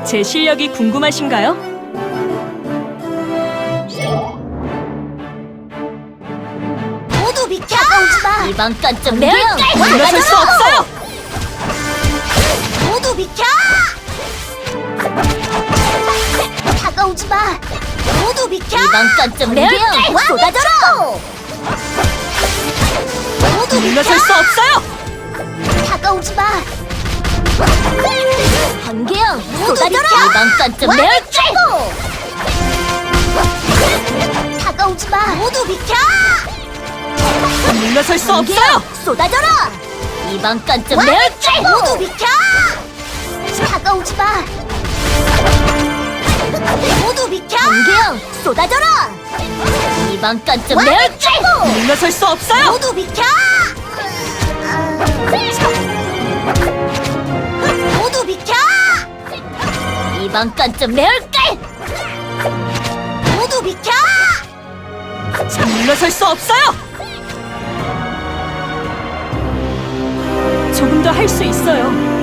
제 실력이 궁금하신가요? 모두 비켜! 다가오지마! 이번 건 좀 매울게! 물러설 수 없어요! 모두 비켜! 다가오지마! 모두 비켜! 이번 건 좀 매울게! 쏟아져라! 모두 비켜! 물러설 수 없어요! 다가오지마! 한계영 모두 쏟아져라! 비켜! 이번 건 좀 매울게! 다가오지마! 모두 비켜! 물러설 수 없어요! 한계영 쏟아져라! 이번 건 좀 매울게! 모두 비켜! 다가오지마! 모두 비켜! 한계영 쏟아져라! 이번 건 좀 매울게! 물러설 수 없어요! 모두 비켜! 모두 비켜! 이번 건 좀 매울게! 모두 비켜! 물러설 수 없어요! 조금 더 할 수 있어요.